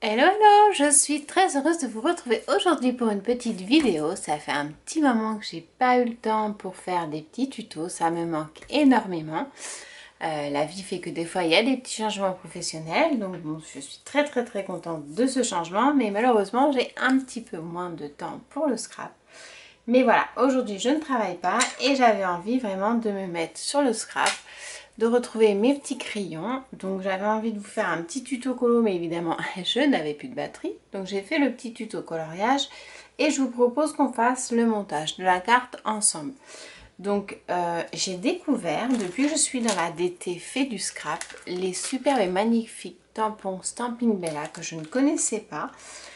Hello, hello, je suis très heureuse de vous retrouver aujourd'hui pour une petite vidéo. Ça fait un petit moment que j'ai pas eu le temps pour faire des petits tutos, ça me manque énormément. La vie fait que des fois il y a des petits changements professionnels, donc bon, je suis très contente de ce changement, mais malheureusement j'ai un petit peu moins de temps pour le scrap. Mais voilà, aujourd'hui je ne travaille pas et j'avais envie vraiment de me mettre sur le scrap, de retrouver mes petits crayons. Donc j'avais envie de vous faire un petit tuto colo, mais évidemment je n'avais plus de batterie. Donc j'ai fait le petit tuto coloriage et je vous propose qu'on fasse le montage de la carte ensemble. Donc j'ai découvert, depuis que je suis dans la DT fait du scrap, les superbes et magnifiques tampons Stampin' Bella que je ne connaissais pas.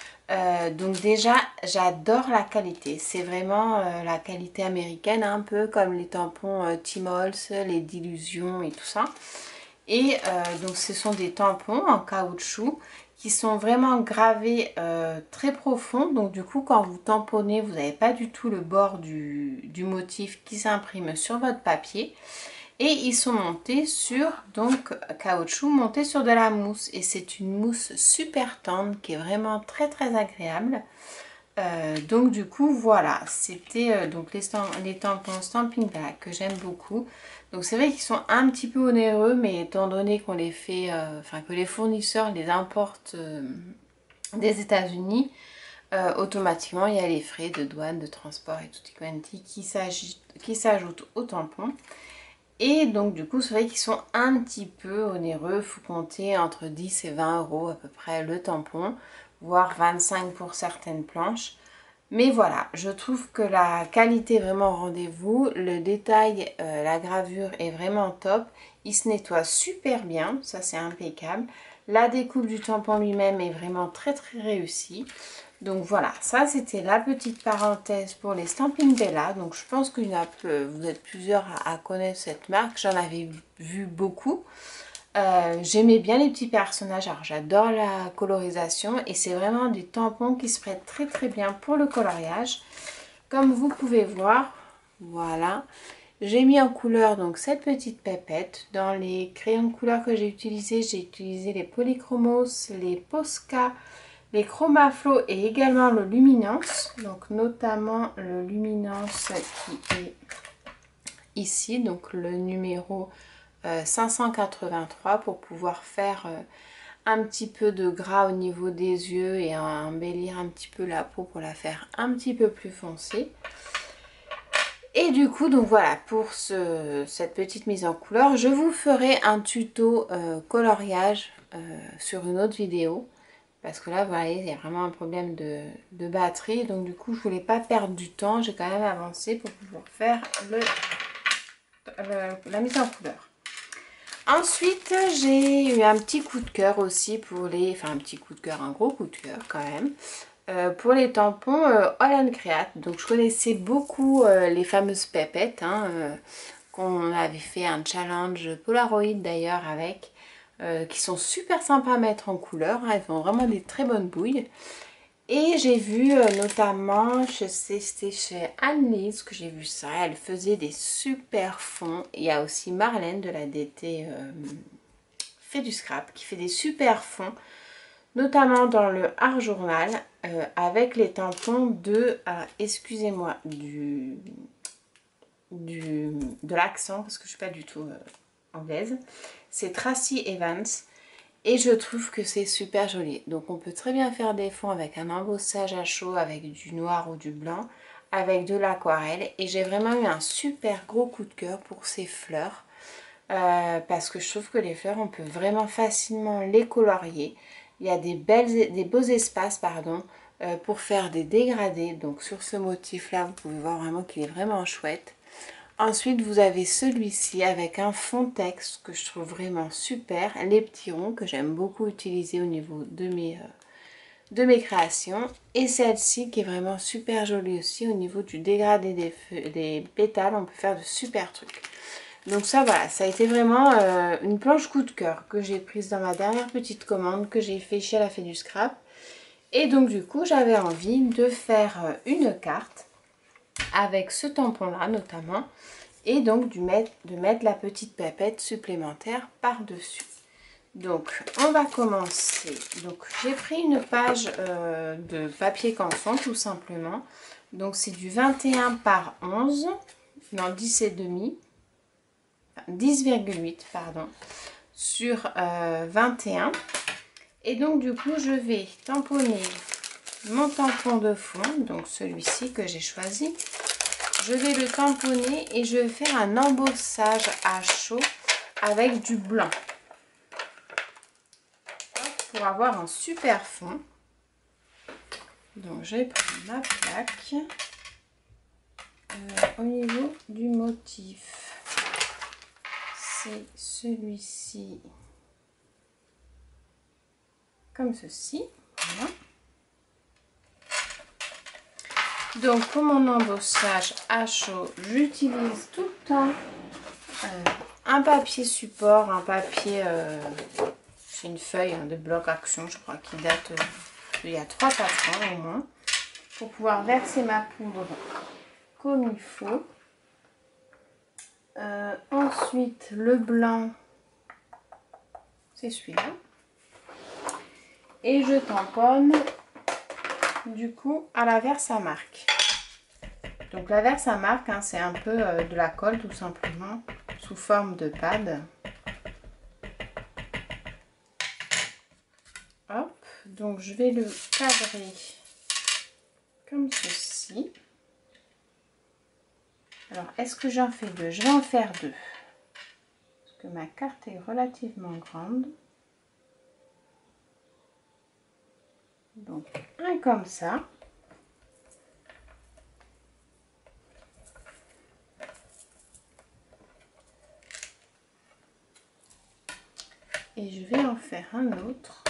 Donc déjà j'adore la qualité, c'est vraiment la qualité américaine, un peu comme les tampons Tim Holtz, les D'Illusion et tout ça. Et donc ce sont des tampons en caoutchouc qui sont vraiment gravés très profond. Donc du coup quand vous tamponnez, vous n'avez pas du tout le bord du motif qui s'imprime sur votre papier. Et ils sont montés sur, donc caoutchouc, montés sur de la mousse. Et c'est une mousse super tendre qui est vraiment très agréable. Donc du coup voilà, c'était donc les tampons Stampin' Bella que j'aime beaucoup. Donc c'est vrai qu'ils sont un petit peu onéreux, mais étant donné qu'on les fait, enfin que les fournisseurs les importent des États-Unis, automatiquement il y a les frais de douane, de transport et tutti quanti qui s'ajoutent aux tampons. Et donc du coup c'est vrai qu'ils sont un petit peu onéreux, il faut compter entre 10 et 20 euros à peu près le tampon, voire 25 pour certaines planches. Mais voilà, je trouve que la qualité est vraiment au rendez-vous, le détail, la gravure est vraiment top, il se nettoie super bien, ça c'est impeccable. La découpe du tampon lui-même est vraiment très réussie. Donc voilà, ça c'était la petite parenthèse pour les Stampin' Bella. Donc je pense que vous êtes plusieurs à connaître cette marque. J'en avais vu beaucoup. J'aimais bien les petits personnages. Alors j'adore la colorisation et c'est vraiment des tampons qui se prêtent très bien pour le coloriage. Comme vous pouvez voir, voilà. J'ai mis en couleur donc cette petite pépette. Dans les crayons de couleur que j'ai utilisé les Polychromos, les Posca, les Chromaflow et également le Luminance, donc notamment le Luminance qui est ici, donc le numéro 583 pour pouvoir faire un petit peu de gras au niveau des yeux et embellir un petit peu la peau pour la faire un petit peu plus foncée. Et du coup, donc voilà, pour cette petite mise en couleur, je vous ferai un tuto coloriage sur une autre vidéo. Parce que là, vous voyez, il y a vraiment un problème de batterie. Donc du coup, je voulais pas perdre du temps. J'ai quand même avancé pour pouvoir faire la mise en couleur. Ensuite, j'ai eu un petit coup de cœur aussi pour les... Enfin, un petit coup de cœur, un gros coup de cœur quand même. Pour les tampons All & Create. Donc je connaissais beaucoup les fameuses pépettes. Qu'on avait fait un challenge Polaroid d'ailleurs avec. Qui sont super sympas à mettre en couleur. Elles font vraiment des très bonnes bouilles. Et j'ai vu notamment, je sais, c'était chez Anne-Lise que j'ai vu ça. Elle faisait des super fonds. Il y a aussi Marlène de la DT fait du scrap qui fait des super fonds. Notamment dans le Art Journal avec les tampons de, excusez-moi, de l'accent parce que je ne suis pas du tout anglaise. C'est Tracy Evans. Et je trouve que c'est super joli. Donc on peut très bien faire des fonds avec un embossage à chaud, avec du noir ou du blanc, avec de l'aquarelle. Et j'ai vraiment eu un super gros coup de cœur pour ces fleurs. Parce que je trouve que les fleurs, on peut vraiment facilement les colorier. Il y a des beaux espaces pour faire des dégradés. Donc sur ce motif-là, vous pouvez voir vraiment qu'il est vraiment chouette. Ensuite, vous avez celui-ci avec un fond texte que je trouve vraiment super. Les petits ronds que j'aime beaucoup utiliser au niveau de mes créations. Et celle-ci qui est vraiment super jolie aussi au niveau du dégradé des pétales. On peut faire de super trucs. Donc ça, voilà, ça a été vraiment une planche coup de cœur que j'ai prise dans ma dernière petite commande que j'ai fait chez La Fée du Scrap. Et donc du coup, j'avais envie de faire une carte avec ce tampon-là notamment. Et donc de mettre la petite pépette supplémentaire par-dessus. Donc on va commencer. Donc j'ai pris une page de papier canson tout simplement. Donc c'est du 21 par 11, non 10 et demi, 10,8 pardon, sur 21. Et donc du coup je vais tamponner mon tampon de fond, donc celui-ci que j'ai choisi. Je vais le tamponner et je vais faire un embossage à chaud avec du blanc pour avoir un super fond. Donc je vais prendre ma plaque au niveau du motif. C'est celui-ci, comme ceci. Voilà. Donc pour mon embossage à chaud, j'utilise tout le temps un papier support, un papier, c'est une feuille de bloc action, je crois, qui date d'il y a 3-4 ans au moins, pour pouvoir verser ma poudre comme il faut. Ensuite le blanc, c'est celui-là, et je tamponne du coup à la Versamark. Donc la Versamark, hein, c'est un peu de la colle tout simplement sous forme de pad. Hop, donc je vais le cadrer comme ceci. Alors est-ce que j'en fais deux? Je vais en faire deux parce que ma carte est relativement grande. Donc un comme ça. Et je vais en faire un autre.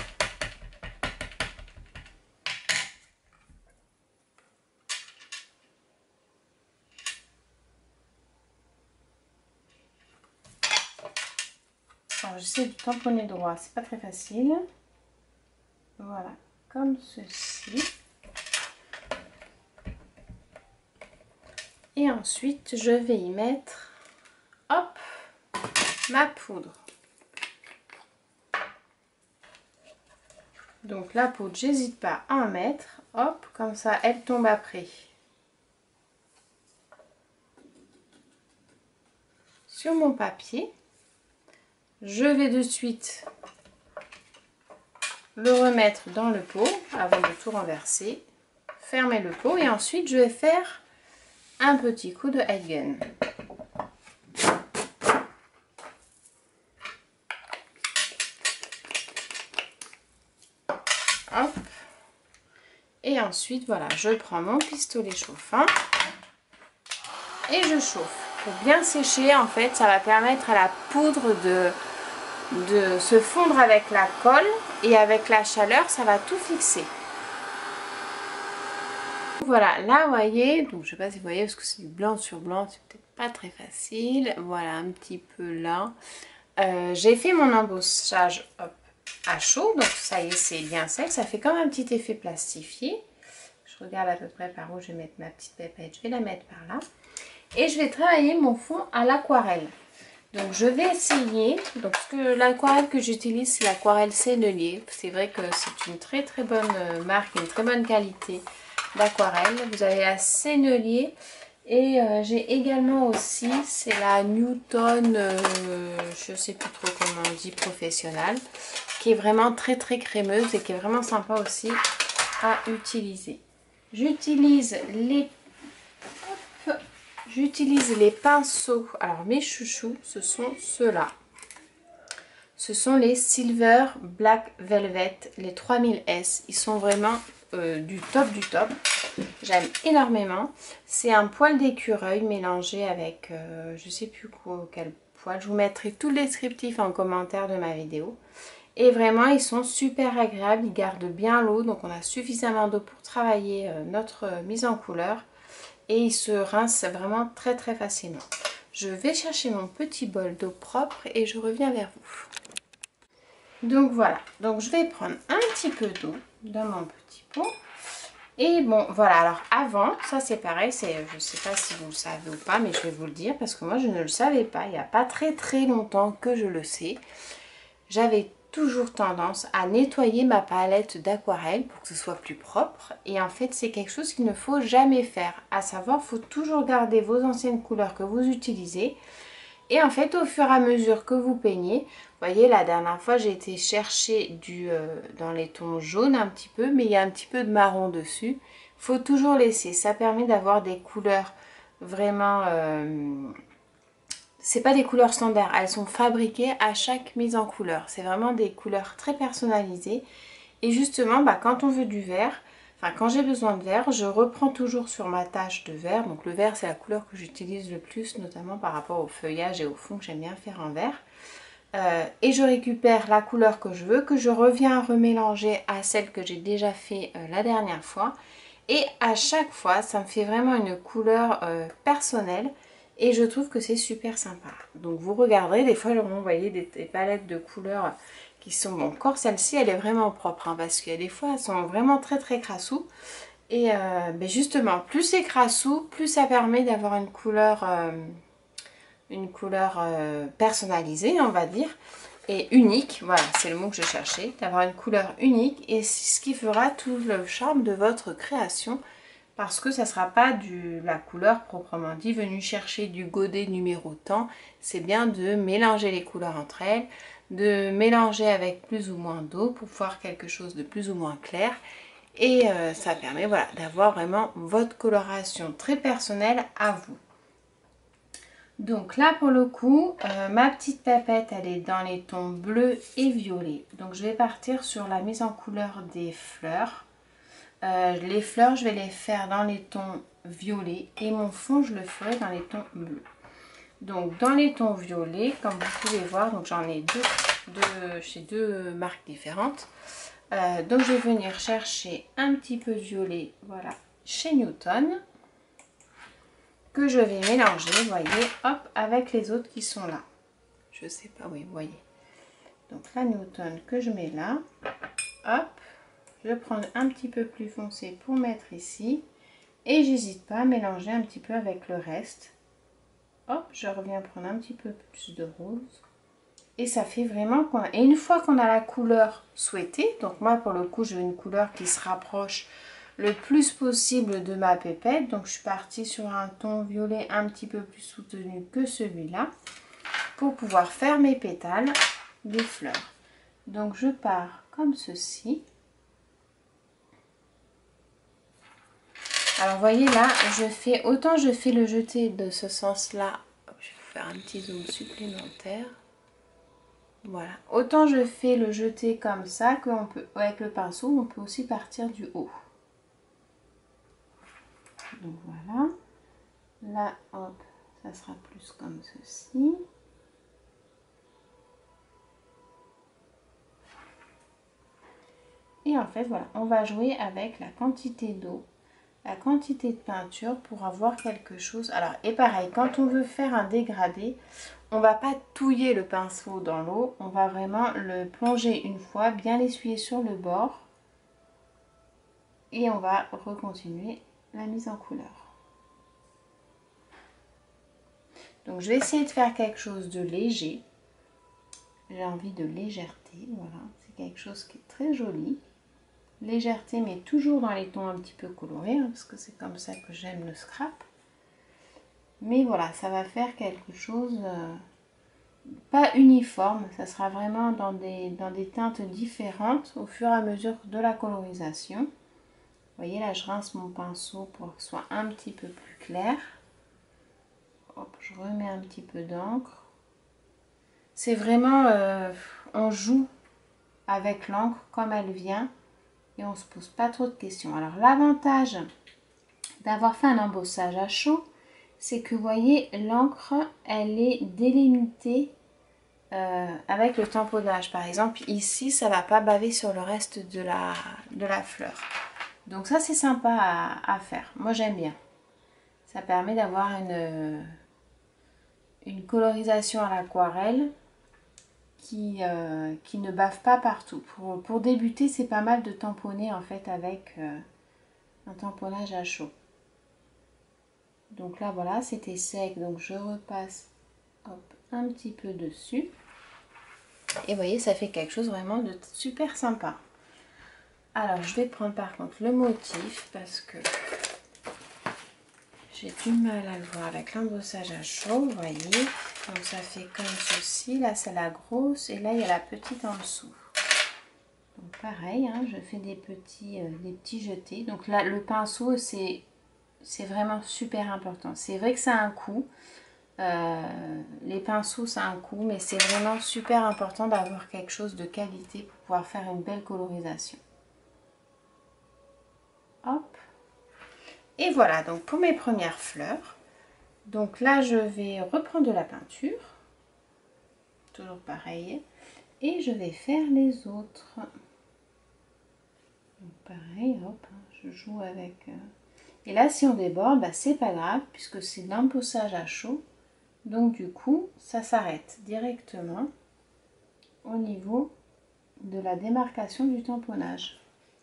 Alors j'essaie de tamponner droit, c'est pas très facile. Voilà, comme ceci. Et ensuite je vais y mettre, hop, ma poudre. Donc la poudre, j'hésite pas à en mettre, hop, comme ça elle tombe après sur mon papier. Je vais de suite le remettre dans le pot avant de tout renverser, fermer le pot et ensuite je vais faire un petit coup de head gun. Hop. Et ensuite voilà, je prends mon pistolet chauffant et je chauffe. Pour bien sécher, en fait, ça va permettre à la poudre de se fondre avec la colle et avec la chaleur, ça va tout fixer. Voilà, là vous voyez, donc je sais pas si vous voyez parce que c'est du blanc sur blanc, c'est peut-être pas très facile. Voilà, un petit peu là. J'ai fait mon embossage hop, à chaud, donc ça y est, c'est bien sec. Ça fait comme un petit effet plastifié. Je regarde à peu près par où je vais mettre ma petite pépette, je vais la mettre par là. Et je vais travailler mon fond à l'aquarelle. Donc je vais essayer, donc l'aquarelle que j'utilise c'est l'aquarelle Sennelier. C'est vrai que c'est une très très bonne marque, une très bonne qualité d'aquarelle. Vous avez la Sennelier et j'ai également aussi, c'est la Newton, je sais plus trop comment on dit, professionnelle, qui est vraiment très très crémeuse et qui est vraiment sympa aussi à utiliser. J'utilise les pinceaux. Alors mes chouchous, ce sont ceux-là. Ce sont les Silver Black Velvet, les 3000S. Ils sont vraiment du top du top. J'aime énormément. C'est un poil d'écureuil mélangé avec je sais plus quel poil. Je vous mettrai tout le descriptif en commentaire de ma vidéo. Et vraiment, ils sont super agréables. Ils gardent bien l'eau. Donc on a suffisamment d'eau pour travailler notre mise en couleur. Et ils se rincent vraiment très très facilement. Je vais chercher mon petit bol d'eau propre et je reviens vers vous. Donc voilà, donc je vais prendre un petit peu d'eau dans mon petit pot. Et bon voilà, alors avant, ça c'est pareil, je ne sais pas si vous le savez ou pas, mais je vais vous le dire parce que moi je ne le savais pas. Il n'y a pas très très longtemps que je le sais. J'avais toujours tendance à nettoyer ma palette d'aquarelle pour que ce soit plus propre. Et en fait, c'est quelque chose qu'il ne faut jamais faire. À savoir, il faut toujours garder vos anciennes couleurs que vous utilisez. Et en fait, au fur et à mesure que vous peignez, vous voyez, la dernière fois, j'ai été chercher dans les tons jaunes un petit peu, mais il y a un petit peu de marron dessus. Il faut toujours laisser. Ça permet d'avoir des couleurs vraiment... c'est pas des couleurs standards, elles sont fabriquées à chaque mise en couleur. C'est vraiment des couleurs très personnalisées. Et justement, quand on veut du vert, enfin quand j'ai besoin de vert, je reprends toujours sur ma tâche de vert. Donc le vert, c'est la couleur que j'utilise le plus, notamment par rapport au feuillage et au fond que j'aime bien faire en vert. Et je récupère la couleur que je veux, que je reviens remélanger à celle que j'ai déjà fait la dernière fois. Et à chaque fois, ça me fait vraiment une couleur personnelle. Et je trouve que c'est super sympa. Donc vous regarderez, des fois, vous voyez des palettes de couleurs qui sont... Bon, encore celle-ci, elle est vraiment propre. Hein, parce que des fois, elles sont vraiment très très crassous. Et justement, plus c'est crassou, plus ça permet d'avoir une couleur personnalisée, on va dire. Et unique, voilà, c'est le mot que je cherchais. D'avoir une couleur unique. Et c'est ce qui fera tout le charme de votre création. Parce que ça ne sera pas la couleur proprement dit venue chercher du godet numéro tant. C'est bien de mélanger les couleurs entre elles, de mélanger avec plus ou moins d'eau pour faire quelque chose de plus ou moins clair. Et ça permet voilà, d'avoir vraiment votre coloration très personnelle à vous. Donc là pour le coup, ma petite pépette elle est dans les tons bleus et violets. Donc je vais partir sur la mise en couleur des fleurs. Les fleurs, je vais les faire dans les tons violets et mon fond, je le ferai dans les tons bleus. Donc, dans les tons violets, comme vous pouvez voir, donc j'en ai chez deux marques différentes. Donc, je vais venir chercher un petit peu de violet, voilà, chez Newton, que je vais mélanger, vous voyez, hop, avec les autres qui sont là. Je sais pas, oui, vous voyez. Donc, la Newton que je mets là, hop. Je vais prendre un petit peu plus foncé pour mettre ici. Et j'hésite pas à mélanger un petit peu avec le reste. Hop, je reviens prendre un petit peu plus de rose. Et ça fait vraiment... Et une fois qu'on a la couleur souhaitée, donc moi pour le coup je veux une couleur qui se rapproche le plus possible de ma pépette. Donc je suis partie sur un ton violet un petit peu plus soutenu que celui-là. Pour pouvoir faire mes pétales des fleurs. Donc je pars comme ceci. Alors, vous voyez là, autant je fais le jeté de ce sens-là. Je vais vous faire un petit zoom supplémentaire. Voilà. Autant je fais le jeté comme ça, avec le pinceau, on peut aussi partir du haut. Donc voilà. Là, hop, ça sera plus comme ceci. Et en fait, voilà, on va jouer avec la quantité d'eau, la quantité de peinture pour avoir quelque chose. Alors, et pareil, quand on veut faire un dégradé, on va pas touiller le pinceau dans l'eau, on va vraiment le plonger une fois, bien l'essuyer sur le bord. Et on va recontinuer la mise en couleur. Donc, je vais essayer de faire quelque chose de léger. J'ai envie de légèreté, voilà. C'est quelque chose qui est très joli. Légèreté, mais toujours dans les tons un petit peu colorés, hein, parce que c'est comme ça que j'aime le scrap. Mais voilà, ça va faire quelque chose pas uniforme, ça sera vraiment dans des teintes différentes au fur et à mesure de la colorisation. Vous voyez, là je rince mon pinceau pour qu'il soit un petit peu plus clair. Hop, je remets un petit peu d'encre. C'est vraiment, on joue avec l'encre comme elle vient. Et on ne se pose pas trop de questions. Alors l'avantage d'avoir fait un embossage à chaud, c'est que vous voyez l'encre elle est délimitée avec le tamponnage. Par exemple ici ça ne va pas baver sur le reste de la fleur. Donc ça c'est sympa à faire. Moi j'aime bien. Ça permet d'avoir une colorisation à l'aquarelle qui ne bave pas partout. Pour débuter, c'est pas mal de tamponner en fait avec un tamponnage à chaud. Donc là voilà, c'était sec, donc je repasse hop, un petit peu dessus. Et vous voyez, ça fait quelque chose vraiment de super sympa. Alors, je vais prendre par contre le motif parce que j'ai du mal à le voir avec l'embossage à chaud, vous voyez. Donc ça fait comme ceci, là c'est la grosse et là il y a la petite en dessous. Donc pareil, hein, je fais des petits jetés. Donc là le pinceau c'est vraiment super important. C'est vrai que ça a un coût, les pinceaux ça a un coût, mais c'est vraiment super important d'avoir quelque chose de qualité pour pouvoir faire une belle colorisation. Hop. Et voilà donc pour mes premières fleurs. Donc là je vais reprendre de la peinture, toujours pareil, et je vais faire les autres. Donc pareil, hop, je joue avec. Et là si on déborde, bah, c'est pas grave puisque c'est de l'embossage à chaud. Donc du coup ça s'arrête directement au niveau de la démarcation du tamponnage.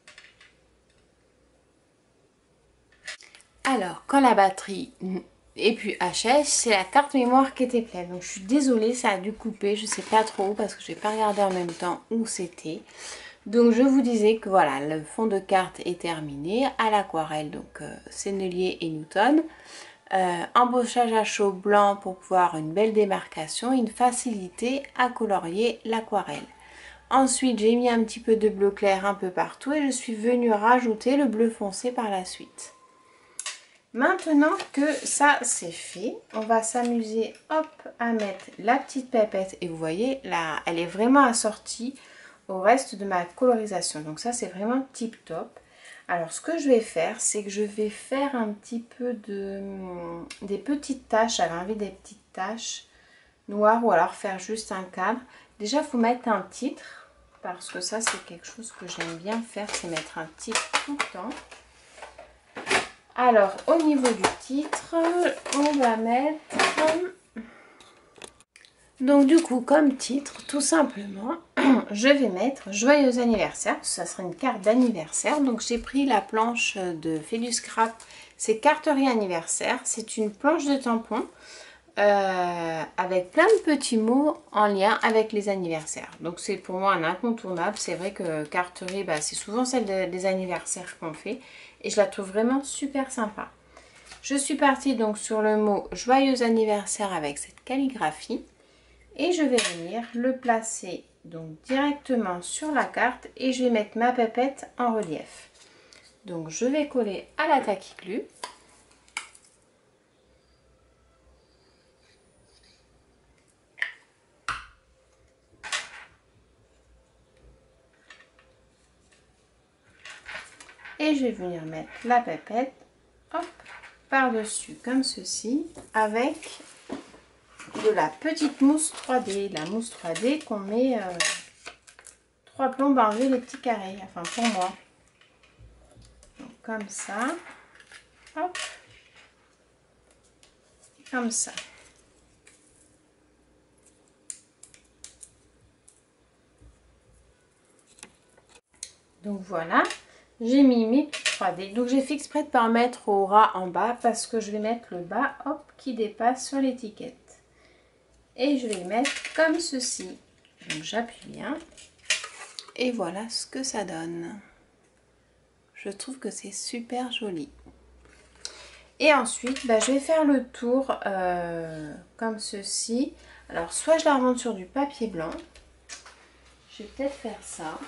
Alors quand la batterie et puis HS, c'est la carte mémoire qui était pleine. Donc je suis désolée, ça a dû couper. Je sais pas trop parce que je n'ai pas regardé en même temps où c'était. Donc je vous disais que voilà, le fond de carte est terminé à l'aquarelle. Donc Sennelier et Newton. Embossage à chaud blanc pour pouvoir une belle démarcation et une facilité à colorier l'aquarelle. Ensuite, j'ai mis un petit peu de bleu clair un peu partout et je suis venue rajouter le bleu foncé par la suite. Maintenant que ça c'est fait, on va s'amuser hop à mettre la petite pipette et vous voyez là elle est vraiment assortie au reste de ma colorisation, donc ça c'est vraiment tip top. Alors ce que je vais faire c'est que je vais faire un petit peu des petites taches, j'avais envie des petites taches noires ou alors faire juste un cadre. Déjà il faut mettre un titre parce que ça c'est quelque chose que j'aime bien faire, c'est mettre un titre tout le temps. Alors, au niveau du titre, on va mettre... Donc, du coup, comme titre, tout simplement, je vais mettre « Joyeux anniversaire ». Ça sera une carte d'anniversaire. Donc, j'ai pris la planche de Philus Scrap. C'est Carterie anniversaire. C'est une planche de tampon avec plein de petits mots en lien avec les anniversaires. Donc, c'est pour moi un incontournable. C'est vrai que Carterie, bah, c'est souvent celle des anniversaires qu'on fait. Et je la trouve vraiment super sympa. Je suis partie donc sur le mot joyeux anniversaire avec cette calligraphie. Et je vais venir le placer donc directement sur la carte. Et je vais mettre ma pipette en relief. Donc je vais coller à la taquiclue. Et je vais venir mettre la pipette par-dessus comme ceci avec de la petite mousse 3D. La mousse 3D qu'on met 3 plombes à enlever les petits carrés. Enfin pour moi. Donc, comme ça. Hop. Comme ça. Donc voilà. J'ai mis mes 3D. Donc j'ai fait exprès de ne pas en mettre au ras en bas parce que je vais mettre le bas hop, qui dépasse sur l'étiquette. Et je vais le mettre comme ceci. Donc j'appuie bien. Et voilà ce que ça donne. Je trouve que c'est super joli. Et ensuite, bah, je vais faire le tour comme ceci. Alors soit je la remonte sur du papier blanc. Je vais peut-être faire ça.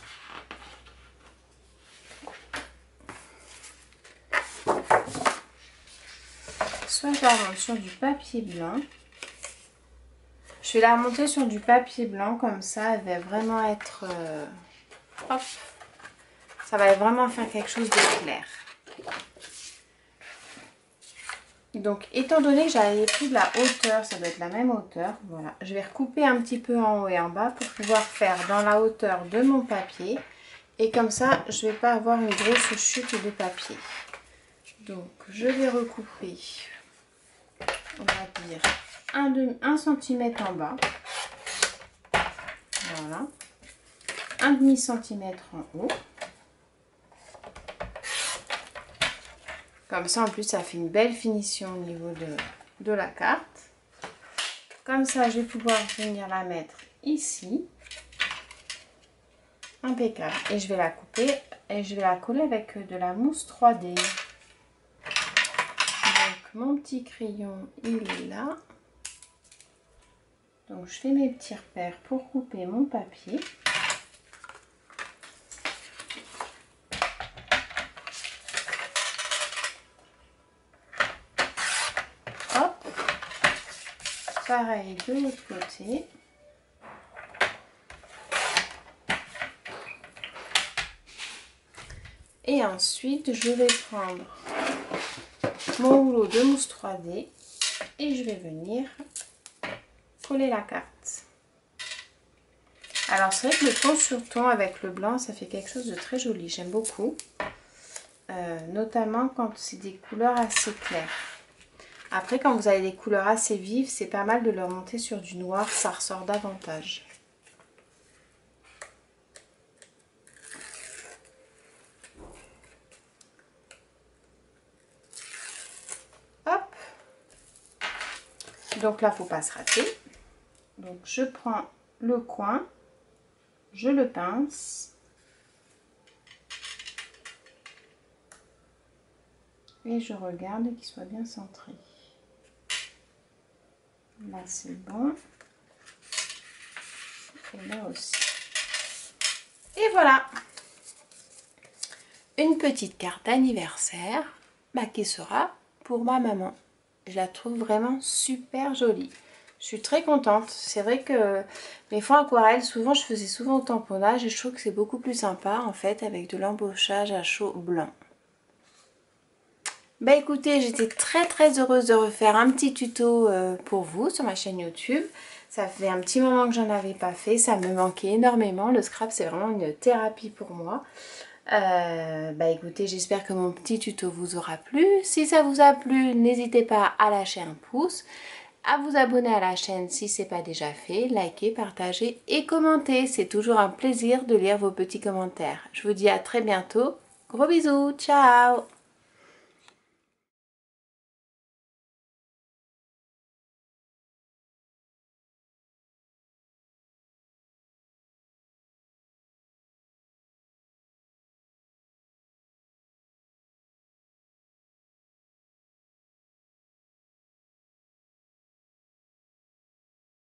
Soit je la remonte sur du papier blanc. Je vais la remonter sur du papier blanc comme ça, elle va vraiment être... hop, ça va vraiment faire quelque chose de clair. Donc étant donné que j'avais pris de la hauteur, ça doit être la même hauteur, voilà. Je vais recouper un petit peu en haut et en bas pour pouvoir faire dans la hauteur de mon papier. Et comme ça, je ne vais pas avoir une grosse chute de papier. Donc je vais recouper, on va dire 1 cm en bas. Voilà. 1,5 cm en haut. Comme ça, en plus, ça fait une belle finition au niveau de la carte. Comme ça, je vais pouvoir venir la mettre ici. Impeccable. Et je vais la couper et je vais la coller avec de la mousse 3D. Donc mon petit crayon, il est là. Donc je fais mes petits repères pour couper mon papier. Hop. Pareil de l'autre côté. Et ensuite, je vais prendre mon rouleau de mousse 3D et je vais venir coller la carte. Alors c'est vrai que le ton sur ton avec le blanc, ça fait quelque chose de très joli. J'aime beaucoup. Notamment quand c'est des couleurs assez claires. Après, quand vous avez des couleurs assez vives, c'est pas mal de le monter sur du noir, ça ressort davantage. Hop. Donc là, faut pas se rater. Donc je prends le coin, je le pince. Et je regarde qu'il soit bien centré. Là c'est bon. Et là aussi. Et voilà. Une petite carte d'anniversaire qui sera pour ma maman. Je la trouve vraiment super jolie. Je suis très contente. C'est vrai que mes fonds aquarelles, souvent je faisais souvent au tamponnage et je trouve que c'est beaucoup plus sympa en fait avec de l'embossage à chaud blanc. Bah écoutez, j'étais très heureuse de refaire un petit tuto pour vous sur ma chaîne YouTube. Ça fait un petit moment que j'en avais pas fait, ça me manquait énormément. Le scrap c'est vraiment une thérapie pour moi. Bah écoutez, j'espère que mon petit tuto vous aura plu. Si ça vous a plu, n'hésitez pas à lâcher un pouce, à vous abonner à la chaîne si ce n'est pas déjà fait, liker, partager et commenter. C'est toujours un plaisir de lire vos petits commentaires. Je vous dis à très bientôt. Gros bisous, ciao!